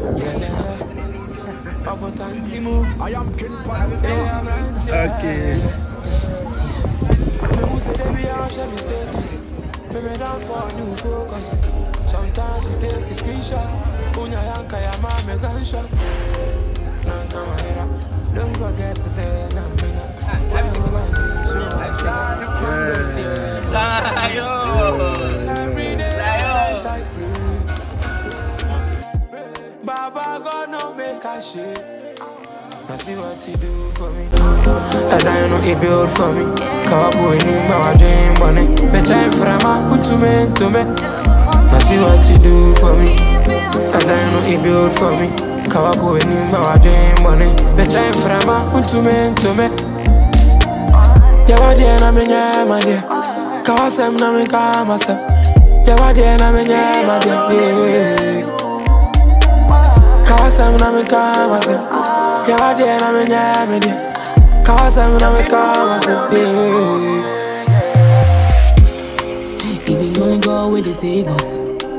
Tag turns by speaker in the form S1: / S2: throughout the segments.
S1: I am King Palito.
S2: Okay.
S3: Sometimes you take a screenshot. Unya yanka ya mama gunshot. Don't forget to say namina. Every day Baba God no make a shit. I see what you do for me. And I know he built for me. Kawabu in my dream bonnet. The time from a to me. I see what you do for me. And I know he built for me. Kawabu in my dream bonnet. The time from a to me. Yawa dia na menya ma dia. Kawasem na me kamasem. Yawa dia na menya ma dia. Kawasem na me kamasem. Yawa dia na menya ma dia. Kawasem na me kamasem.
S4: If you only go with the save us,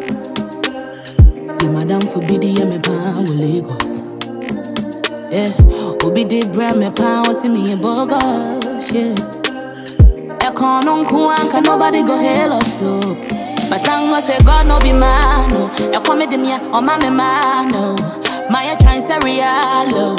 S4: the madam forbid the me pan with Lagos. Yeah, Obi did brand me pan was me a bogus. Yeah. Can nobody go hell or so. But thank God say God no be man, no. I come with me or my man, no. My chance a real,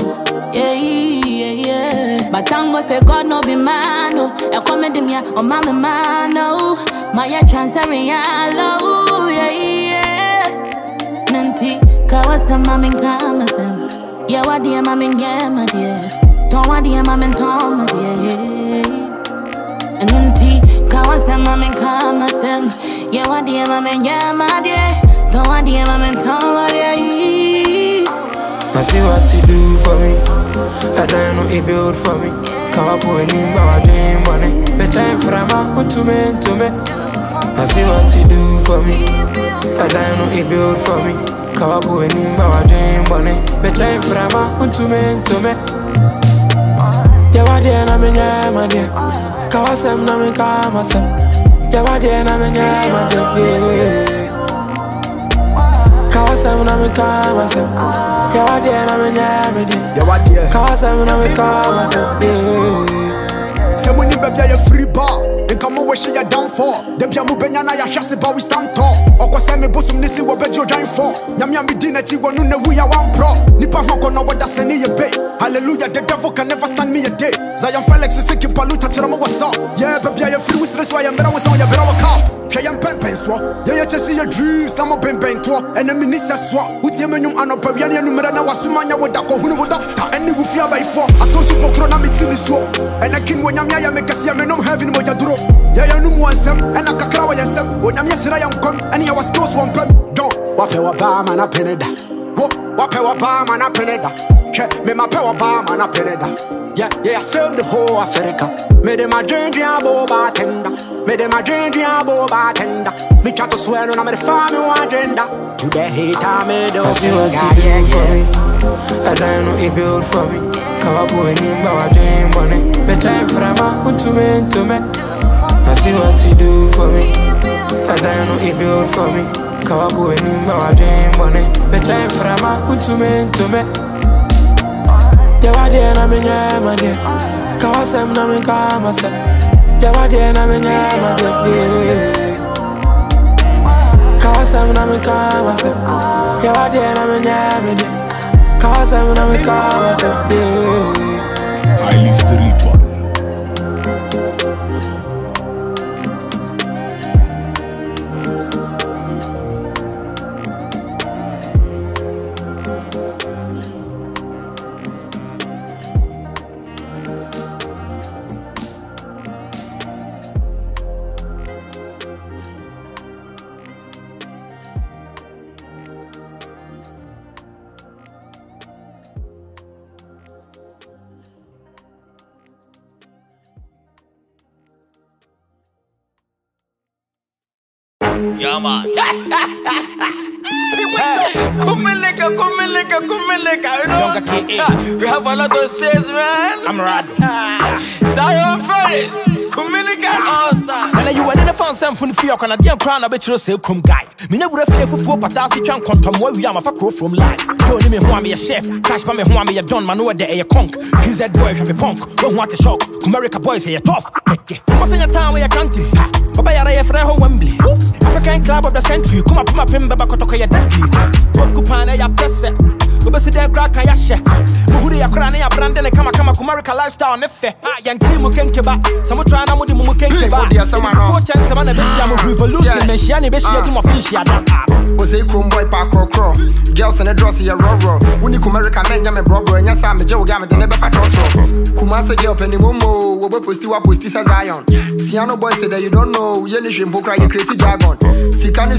S4: yeah. But thank God say God no be man, no. I come with me or my man, no. My chance a real, yeah. Nanti kawasa mami kamasem. Yeah, what dear mami yama dear. Don't want dear mami toma dear. And unti kawasem mami kamasem. Yeah, what dear mami yama dear. Don't want dear mami toma dear.
S3: I see what you do for me. I don't know he built for me. Kawapu in my dream bonnet. The time from a to me. I see what you do for me. I don't know he built for me. Kawapu in my dream bonnet. The time from a to me. Yawa dia na menya ma dia. Kawasem na me kamasem. Yawa dia na menya ma dia. Kawasem na me kamasem. Yawa dia na menya ma dia.
S1: Yawa dia.
S3: Kawasem na me kamasem.
S1: Money baby, you free bar. And come on, wish you down for. The Piamu Benyana, ya shasi, but we stand tall. Or cause I'm a bosom, this is what you're dying for. Yammy dinner, you want to know we are one pro. Nipa Hoko, no what that's any pay. Hallelujah, the devil can never stand me a day. Zion Felix is sick in Paluta, Chirama, what's up? Yeah, baby, you're free with this, why I'm better with on your better cop. Kayan pen swap. Yeah, you just see your dreams, Namo Ben Twop. And the minister swap. With your menu and Operian Numerana was Sumanya with Dako, who would doctor. And you will fear by 4. I told you, Pocronamic in the swap. And I can when Yamia make a see a menum having what you draw. Yeah, you know one sem, and I cakrawa yasem. When Yamia am come, and you was close one pem. Don't. Wapewa Bam and a peneda. Wapewa Bam and a peneda. Check me my power Bam and a peneda. Yeah, send the whole Africa. Made them a drink, bo bartender. Made them a drink, bo bartender. Me try to swear on the family agenda. To the hater, me do.
S3: I see what you do for me. I don't know he built for me. Kawabu in my dream bonnet. The time from a to me. I see what you do for me. I don't know he built for me. Kawabu in my dream bonnet. The time from a to me. Yawa dia na menya ma dia. Kawasem na me kamasem. Yawa dia na menya ma dia. Kawasem na me kamasem. Yawa dia na menya ma dia. Kawasem na me kamasem.
S2: Highly spiritual.
S5: Yeah, man.
S6: Kumilika. We have a lot of stays, man.
S5: I'm Rad.
S6: Zion Ferris. Kumilika all-star.
S5: And you were in the
S7: found some fun for your Canadian crown, a bit of say, come guy. Me never fear for 4 patasi can contam where we am a crow from life. Don't me who am a chef, cash by me who am a John Manoa de a conk. He's that boy from a punk, don't want a shock. America boys say a tough. What's in your town where your country? Papa Yara Freho Wembley. African club of the century, come up my pimba Bakotoka Yadaki. Kupana ya press. Go see their crack and yasha. Who they are crying a brand and a Kama America lifestyle nefe. Young Timu Kenkeba. Some trying to do Mukenkeba. Some chance of a revolution. And Shani Beshia of Fishiada.
S8: Was a chrome boy park or crow. Girls and a drossy a row. When you come America, man, I'm a brother, and yes, I'm a Joe Gamma, the never fat Kumasa Girl Penny Momo, what was you up with this as Zion? Siano boy said that you don't know, Yenish and Pokra, you crazy jargon. Sikani.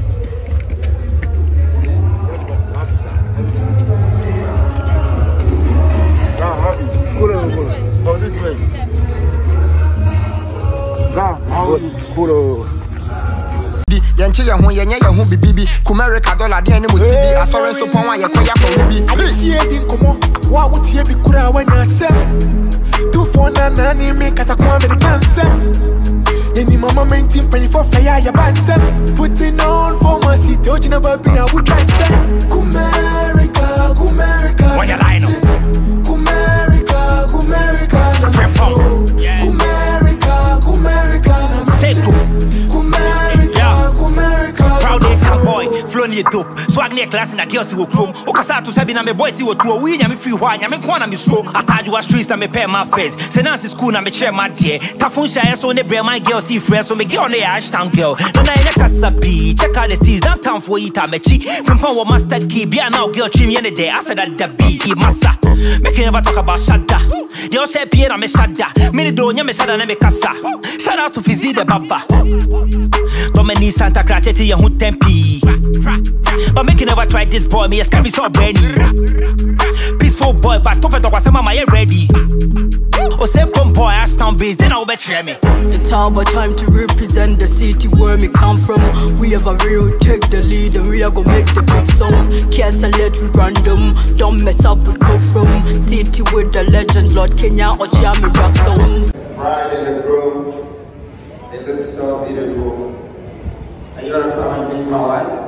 S8: Yanchi ya hon yenya ya hon bibibi Kumerica dollar de animu CD asore so pon wa ye koya for bibi
S9: Alishie din komo wa wutie bi kura wa nyasem 249 ni me kasa kwa American sem Yeni mama maintain pay for fire ya bansem putting on for my city ojina baby na we like them Kumerica
S7: Why you line up?
S9: Kumerica Kumerica
S7: Flown ye dope, swag near class in a girl see wo chrome. Okasa to Sabina me boy see wo two we me free wine, me kwana me slow. I told you streets na me pay my face. Say Nancy school na me share my dear. Tafun share so ne bre my girl see friends so me girl ne Ashtown girl. No na ina kasapi, check out the steez downtown for it me chi. From power master key, be now girl trim ye day. I said that the be massa. Make you never talk about shada. You say Pierre me shada. Me do nya me shada na me kasa. Shout out to Fizzy the Baba. Domini Santa Cracheti ya hun tempi. But make you never try this boy, me a scary so Benny. Peaceful boy, but top it up, I my ready. Or say come boy, Ashtown based, then I'll betray me.
S10: It's all about time to represent the city where me come from. We have a real take the lead and we are gonna make the big songs. Can't let we random, don't mess up with go from city with the legend, Lord Kenya or Chiami rock song.
S11: Bride and the groom, it looks so beautiful. Are you gonna come and be my wife?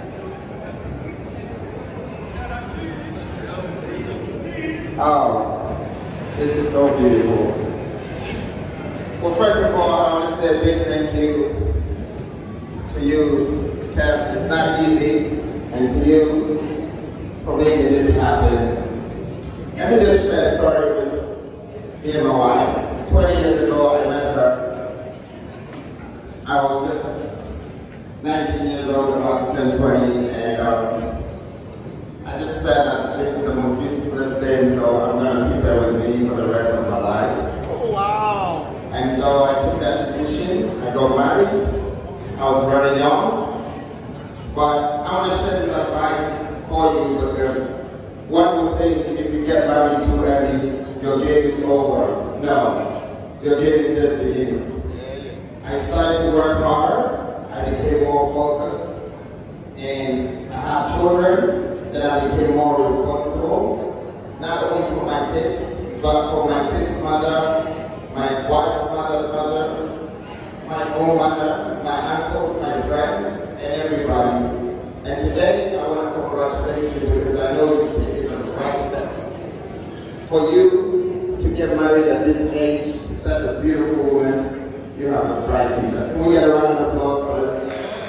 S11: Oh, this is so beautiful. Well, first of all, I want to say a big thank you to you, Kev. It's not easy, and to you for making this happen. Let me just share a story with me and my wife. 20 years ago, I met her. I was just 19 years old, about to turn 20, and I just said that this is the most beautiful thing, so I'm going to keep her with me for the rest of my life. Oh, wow. And so I took that decision. I got married. I was very young. But I want to share this advice for you because one would think if you get married too early, your game is over. No, your game is just beginning. I started to work hard. I became more focused. And I have children. Then I became more responsible, not only for my kids, but for my kids' mother, my wife's mother, my own mother, my uncles, my friends, and everybody. And today, I want to congratulate you because I know you're taking the right steps. For you to get married at this age to such a beautiful woman, you have a bright future. Can we get a round of applause for that?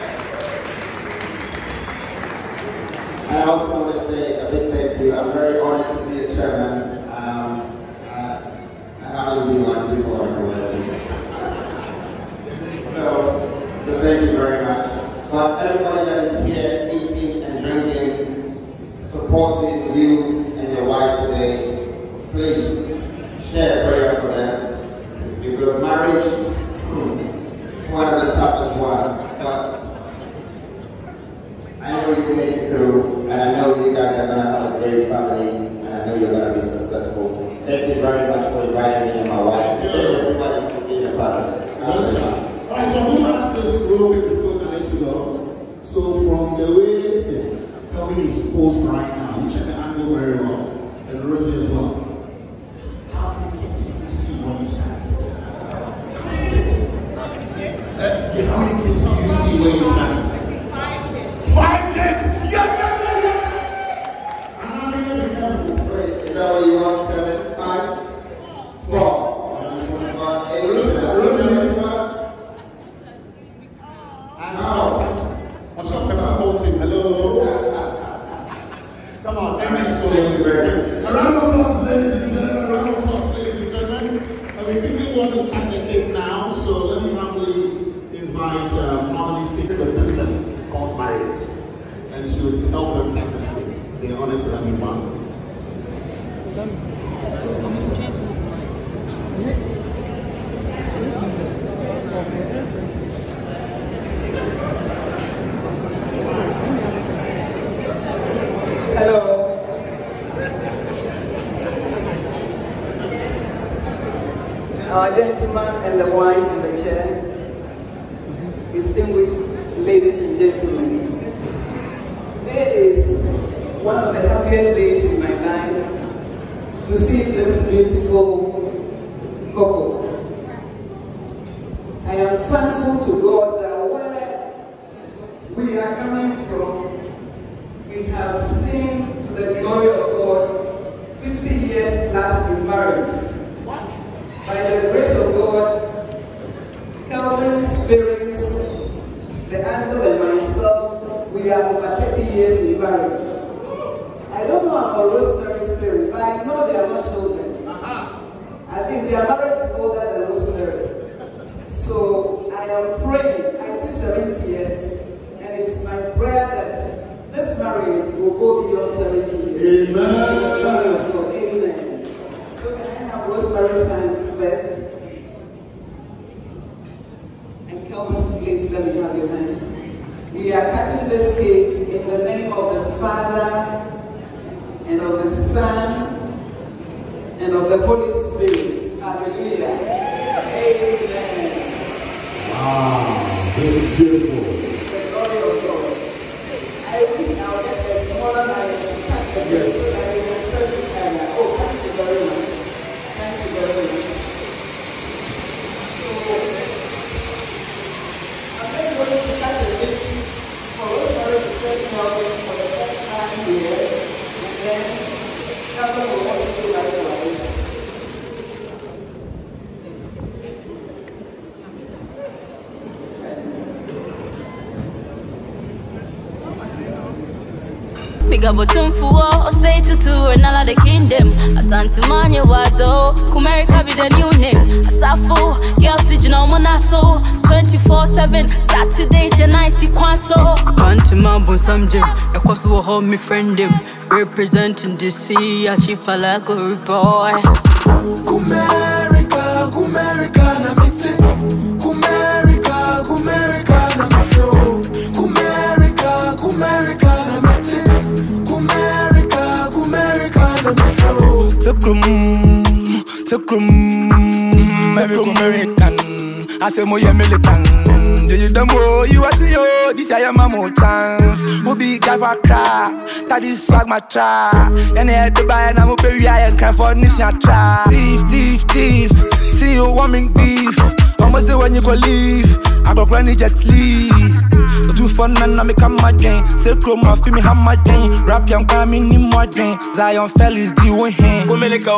S11: I also want to say a big thank you. I'm very honored to be a chairman. I haven't been one before in a wedding. So thank you very much. But everybody that is here eating and drinking, supporting you and your wife today, please share a prayer for them. Because marriage is one of the toughest ones. But I know you can make it through, and I know you guys are going to have a great family, and I know you're going to be successful. Thank you very much for inviting me and my wife. Everybody going to cut the cake now, so let me humbly invite Molly Fix, a business called Marriage, and she will help them cut this cake. They're honored to have you, Mom.
S12: Hello. Our gentleman and the wife in the chair, distinguished ladies and gentlemen, today is one of the happiest days in my life to see this beautiful couple. I am thankful to God that where we are coming from, we have seen to the glory of God 50 years plus in marriage. By the grace of God, Calvin, Spirit, the angel and myself, we are over 30 years in marriage. I don't know about Rosemary Spirit, but I know they are not children. I think their marriage is older than Rosemary. So I am praying, I see 70 years, and it's my prayer that this marriage will go beyond 70 years.
S11: Amen.
S12: Amen. So can I have Rosemary's hand first? And Calvin, please let me have your hand. We are cutting this cake in the name of the Father, and of the Son, and of the Holy Spirit. Hallelujah. Amen.
S11: Wow, this is beautiful.
S12: The glory of God. I wish I would get a smaller knife to cut the cake so that we can serve each other. Oh, thank you very much. Thank you very much. So, I'm just going to cut the cake for Rosemary to serve Calvin for the first time here. And then, Calvin will also do likewise.
S4: Bigger bottom for say to and all of the kingdom. Asante Manya Wazo, Kumerica be the new name. Asafo, girls, you know, Monaso, 24/7, Saturdays and nights, Kwanso.
S10: Pantima some gym, a course will hold me friend him. Representing the sea, a cheap like a boy.
S9: Kumerica, Kumerica, na miti. Kumerica, Kumerica, na mafio. Kumerica, Kumerica, na miti. Kumerica, Kumerica, na mafio.
S13: Sekrum, every American. I say more American. Do you the more you are see yo? This I am my more chance. Who be guy for cry? That is swag my try. And I had to buy and I'm up every eye and cry for this ya try. Thief. See you warming beef. Almost say when you go leave. I go granny jet leave. Too fun and I make a my drain. Say chroma feel me have my drain. Rap young coming in my drain. Zion fell is the one hand.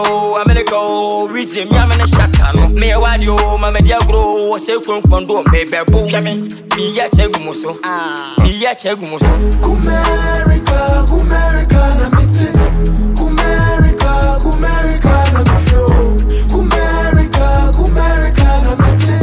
S6: America, reach him, I'm in a shotgun. Me a wadio, my media grow, say Kundo, baby, boo, coming. Be a chegumoso. Be a chegumoso.
S9: Kumerica, Kumerica, na miti. Kumerica, Kumerica, na mafio. Kumerica, Kumerica, na miti.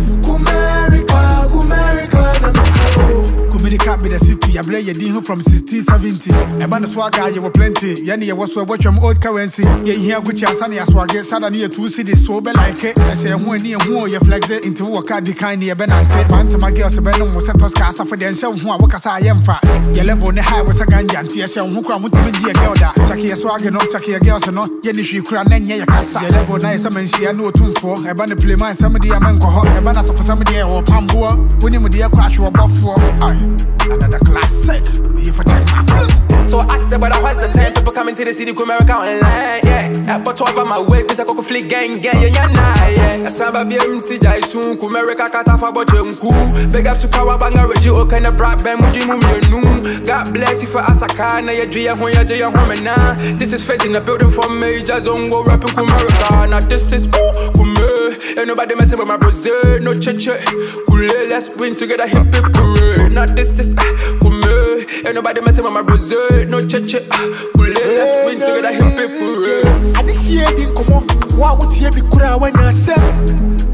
S9: Kumerica, Kumerica, na mafio.
S14: Kumerica be the city. I blame you din from 1670. A band of swagger, you were plenty. Yanni was so watch from old currency. Yeah, here Gucci and Sunny as swagger. Suddenly a 2 cities so be like it. I say one near who you flex it into work at the kind of Benante. Bant my girls, Benham was a Toscasa for the show who I work as I am fat. Your level on the high was a Ganjan. Tia show who come with me, girl that. Chucky a swagger, no Chucky a girl, so no. Yenny she crown and ya casa. Your level nice, I mean, she had no tune for. A band of play mine, somebody a man go hot. A band for somebody or Pambua. When you with the crash or buff for. Another classic. If I check my foot.
S3: So I asked her, but I was the 10 people coming to the city, Kumerica online, yeah. But 12 on my way, because I could flick gang, yeah. I saw baby empty, I soon, Kumerica Katafa, but you're cool. Big up to Kawabanga, Reggie, all kind of brat, Muji, Mummy, God bless you for Asakana, your dear, when you're your home now. This is facing the building for major zone, go rapping Kumerica. Now this is Kumer, ain't nobody messing with my Brazil, no cheche. Kule, let's win together, hip hip parade. Now this is Kumer, ain't nobody messing with my Brazil. No cheche, let's win together, hip hip parade.
S9: I this year didn't come on. What would you be crying when you said?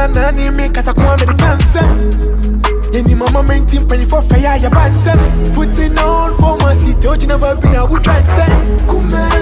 S9: na nani me cause I come with the cancer. Any mama main team pay for fire, ya bad. Putting on for my seat, don't you never be now we try to.